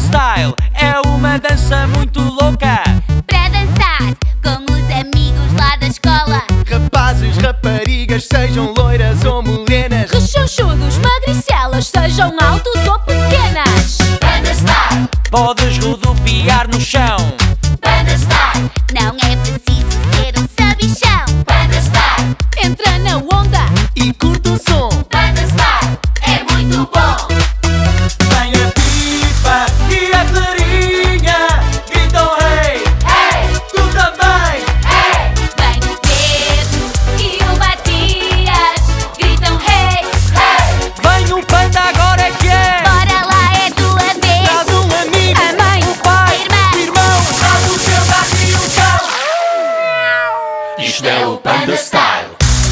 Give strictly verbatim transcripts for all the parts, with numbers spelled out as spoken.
Style é uma dança muito louca para dançar com os amigos lá da escola. Rapazes, raparigas, sejam loiras ou morenas, Rechonchudos, magricelas, sejam altos ou pequenas. Banda Style, podes rodopiar no chão. Banda Style, Não é preciso ser um sabichão. Banda Style, Entra na onda e curta o som. Banda Style, é muito bom. Vem a pipa e a clarinha, gritam hey, Hey, tu também. hey, vem o Pedro e o Matias, gritam hey, hey. Vem o panda, agora é que é. bora lá, é tua vez. Traz um amigo, A mãe, o pai, a irmã. o irmão. Traz o teu gato e o cão. Isto é o Banda Style.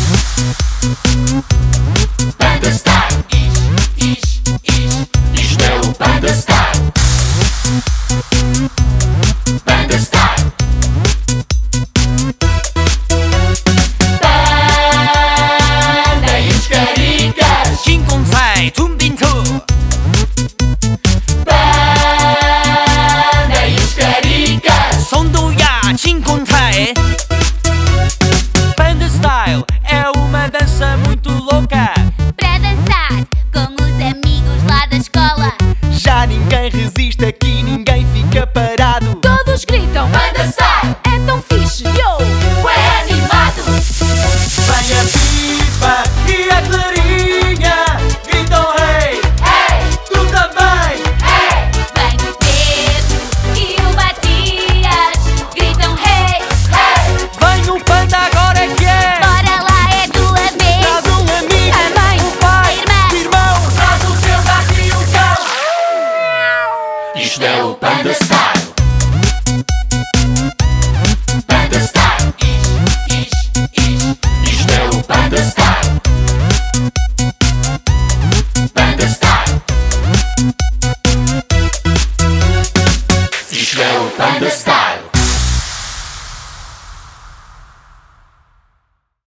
Banda Style. Isto, isto, isto. Isto é o Banda Style. Banda Style. Banda e os caricas. Chinconsai, tumbintu. Banda e os caricas. Sondoya, chinconsai. Banda Style é uma dança muito louca Para dançar com os amigos lá da escola. Já ninguém resiste aqui,